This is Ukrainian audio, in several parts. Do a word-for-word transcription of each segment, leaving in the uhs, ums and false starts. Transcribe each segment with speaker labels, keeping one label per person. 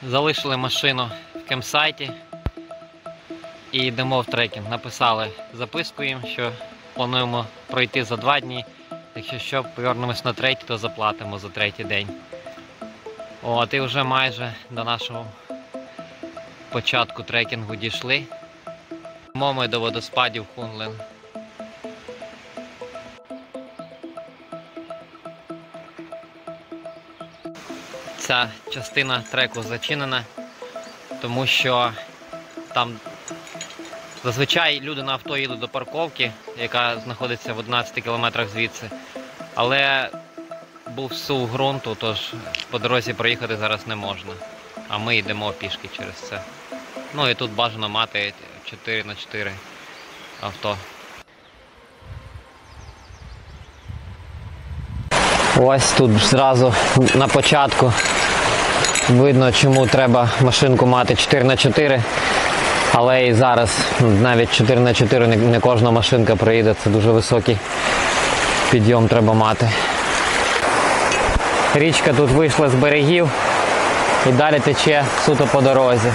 Speaker 1: Залишили машину в кемпсайті і йдемо в трекінг. Написали записку їм, що плануємо пройти за два дні. Якщо що, повернемось на третій, то заплатимо за третій день. От, і вже майже до нашого початку трекінгу дійшли. Йдемо ми до водоспадів Хунлин. Ця частина треку зачинена, тому що там зазвичай люди на авто їдуть до парковки, яка знаходиться в одинадцяти кілометрах звідси. Але був сув ґрунту, тож по дорозі проїхати зараз не можна. А ми йдемо пішки через це. Ну і тут бажано мати чотири на чотири авто. Ось тут зразу на початку видно, чому треба машинку мати чотири на чотири. Але і зараз навіть чотири на чотири не кожна машинка проїде, це дуже високий підйом треба мати. Річка тут вийшла з берегів і далі тече суто по дорозі.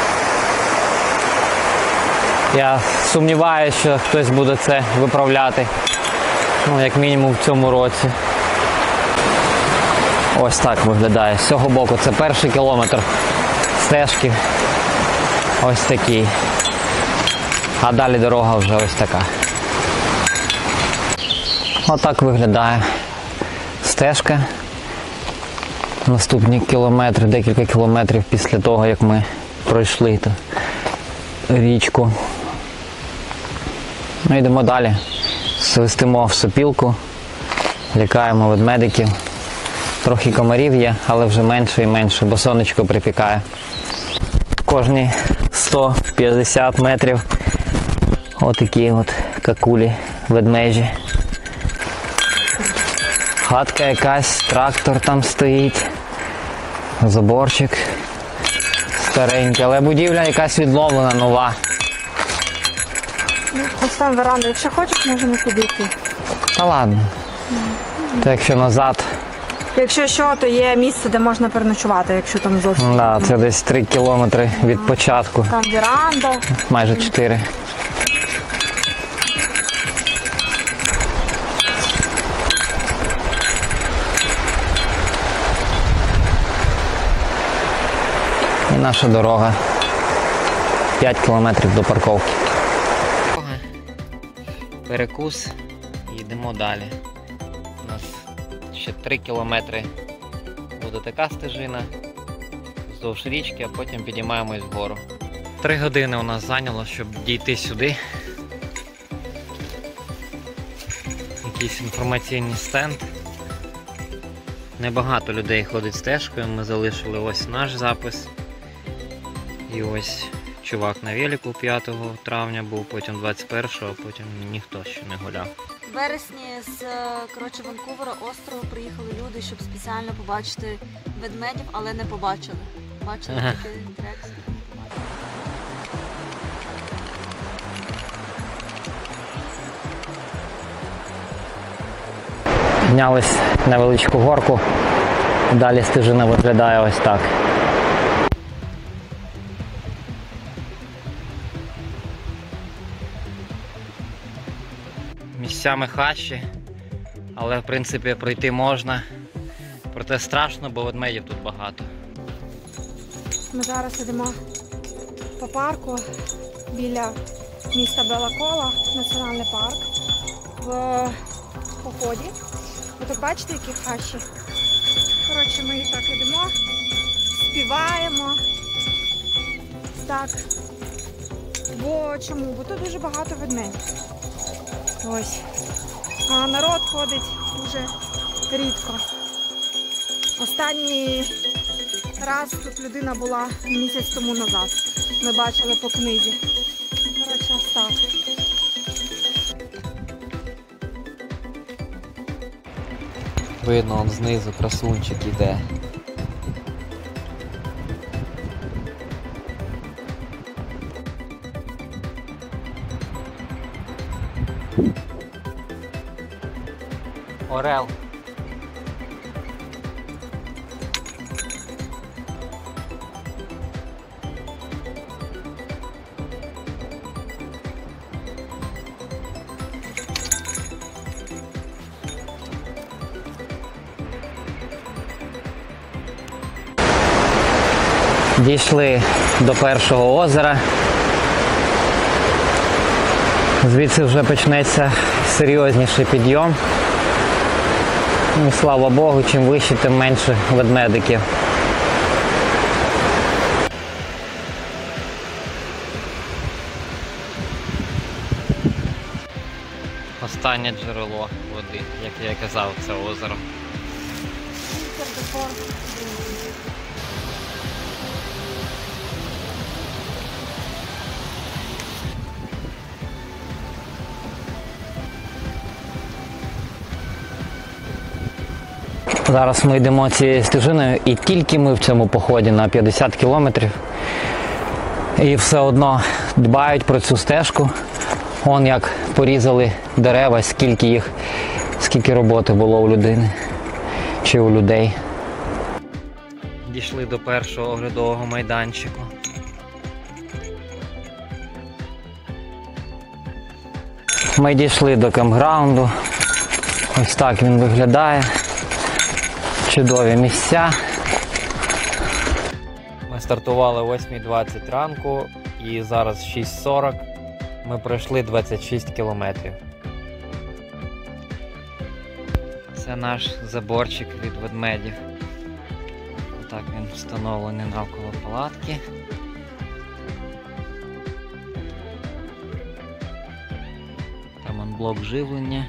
Speaker 1: Я сумніваюся, що хтось буде це виправляти, ну, як мінімум в цьому році. Ось так виглядає. З цього боку це перший кілометр стежки. Ось такий. А далі дорога вже ось така. Отак виглядає стежка. Наступні кілометри, декілька кілометрів після того, як ми пройшли ту річку. Ми йдемо далі. Свистимо в сопілку, лякаємо ведмедиків. Трохи комарів є, але вже менше і менше, бо сонечко припікає. Кожні сто п'ятдесят метрів отакі от какулі ведмежі. Хатка якась, трактор там стоїть, заборчик старенький, але будівля якась відновлена, нова.
Speaker 2: Ось там веранда, якщо хочеш, можемо туди йти.
Speaker 1: Та ладно. Mm. То якщо назад.
Speaker 2: Якщо що, то є місце, де можна переночувати, якщо там зовсім.
Speaker 1: Да, це десь три кілометри від початку.
Speaker 2: Там веранда.
Speaker 1: Майже чотири. І наша дорога. п'ять кілометрів до парковки. Перекус і йдемо далі. У нас ще три кілометри буде така стежина вздовж річки, а потім підіймаємось вгору. Три години у нас зайняло, щоб дійти сюди. Якийсь інформаційний стенд. Небагато людей ходить стежкою, ми залишили ось наш запис. І ось чувак на велику п'ятого травня був, потім двадцять першого, потім ніхто ще не гуляв.
Speaker 3: В вересні з коротше, Ванкувера острова приїхали люди, щоб спеціально побачити ведмедів, але не побачили. Бачили ага. Тільки інтерекцію.
Speaker 1: Піднялись на невеличку горку, далі стежина виглядає ось так. Місцями хащі, але в принципі пройти можна, проте страшно, бо ведмедів тут багато.
Speaker 2: Ми зараз йдемо по парку біля міста Белакола, національний парк, в поході. Ви тут бачите, які хащі? Коротше, ми так йдемо, співаємо. Так. Бо чому? Бо тут дуже багато ведмедів. Ось. А народ ходить дуже рідко. Останній раз тут людина була місяць тому назад. Ми бачили по книзі. Коротше, ось так.
Speaker 1: Видно, он знизу красунчик іде. Орел. Дійшли до першого озера. Звідси вже почнеться серйозніший підйом. І слава Богу, чим вище, тим менше ведмедиків. Останнє джерело води, як я і казав, це озеро. Зараз ми йдемо цією стежиною, і тільки ми в цьому поході на п'ятдесят кілометрів. І все одно дбають про цю стежку. Вон як порізали дерева, скільки їх, скільки роботи було у людини чи у людей. Дійшли до першого оглядового майданчику. Ми дійшли до кемпграунду. Ось так він виглядає. Чудові місця. Ми стартували о восьмій двадцять ранку і зараз шість сорок. Ми пройшли двадцять шість кілометрів. Це наш заборчик від ведмедів. Так він встановлений навколо палатки. Там он блок живлення.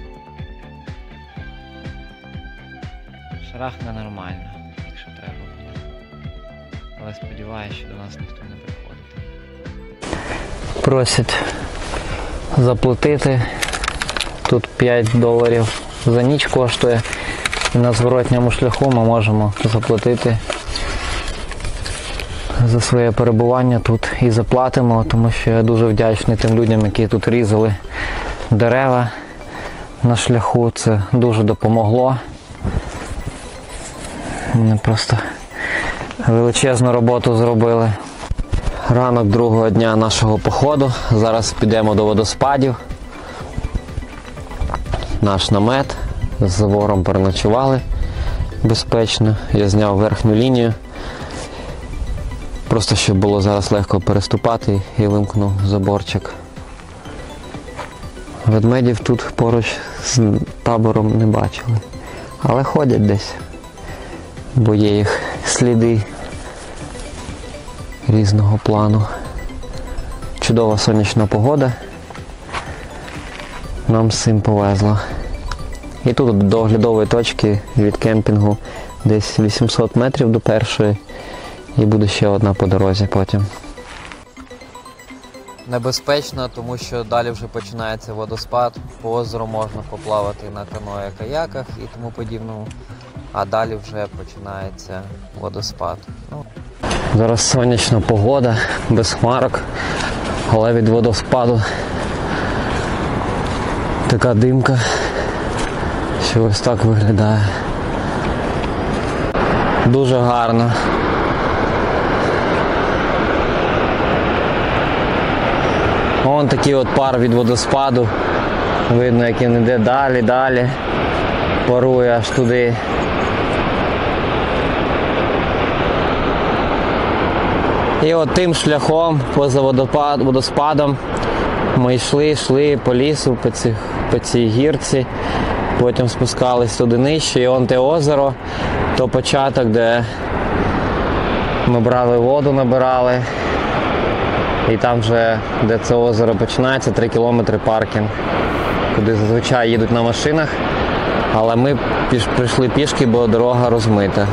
Speaker 1: Шарахне нормально, якщо треба буде. Але сподіваюся, що до нас ніхто не приходить. Просять заплатити. Тут п'ять доларів за ніч коштує. І на зворотньому шляху ми можемо заплатити за своє перебування тут і заплатимо, тому що я дуже вдячний тим людям, які тут різали дерева на шляху. Це дуже допомогло. Вони просто величезну роботу зробили. Ранок другого дня нашого походу. Зараз підемо до водоспадів. Наш намет. З забором переночували безпечно. Я зняв верхню лінію. Просто щоб було зараз легко переступати, і вимкнув заборчик. Ведмедів тут поруч з табором не бачили. Але ходять десь. Бо є їх сліди різного плану. Чудова сонячна погода. Нам з цим повезло. І тут до оглядової точки від кемпінгу десь вісімсот метрів до першої. І буде ще одна по дорозі потім. Небезпечно, тому що далі вже починається водоспад. По озеру можна поплавати на каное, каяках і тому подібному. А далі вже починається водоспад. Ну. Зараз сонячна погода, без хмарок, але від водоспаду така димка, що ось так виглядає. Дуже гарно. Вон такий от пар від водоспаду. Видно, як він йде далі, далі. Парує аж туди. І от тим шляхом, поза водопад, водоспадом, ми йшли, йшли по лісу, по, ці, по цій гірці, потім спускались туди нижче, і он те озеро, то початок, де ми брали воду, набирали, і там вже, де це озеро починається, три кілометри паркінг, куди зазвичай їдуть на машинах, але ми піш, прийшли пішки, бо дорога розмита.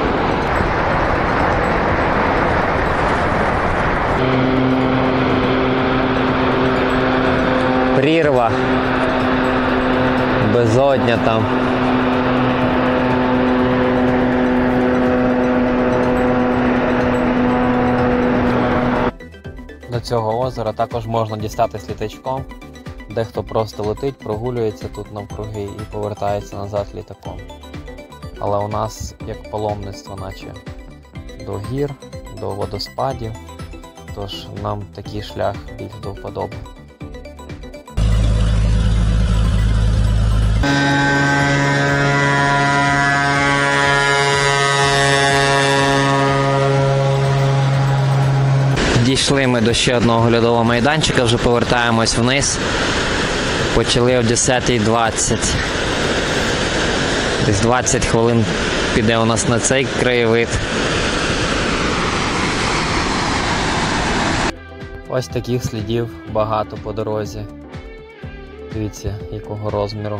Speaker 1: Прірва, безодня там. До цього озера також можна дістатись літачком. Дехто просто летить, прогулюється тут навкруги і повертається назад літаком. Але у нас як паломництво, наче до гір, до водоспадів, тож нам такий шлях більш до вподоби. Дійшли ми до ще одного льодового майданчика, вже повертаємось вниз. Почали о десята двадцять. Десь двадцять хвилин піде у нас на цей краєвид. Ось таких слідів багато по дорозі. Дивіться, якого розміру.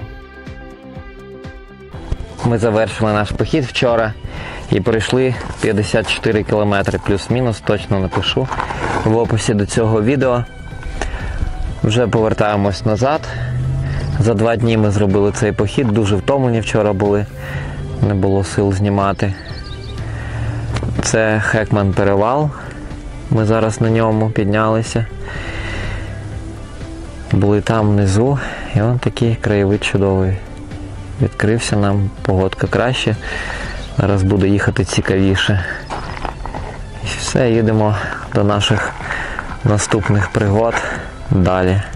Speaker 1: Ми завершили наш похід вчора і пройшли п'ятдесят чотири кілометри, плюс-мінус, точно напишу в описі до цього відео. Вже повертаємось назад. За два дні ми зробили цей похід, дуже втомлені вчора були, не було сил знімати. Це Хекман перевал, ми зараз на ньому піднялися. Були там внизу, і ось такий краєвид чудовий. Відкрився нам, погодка краще, зараз буде їхати цікавіше. І все, їдемо до наших наступних пригод далі.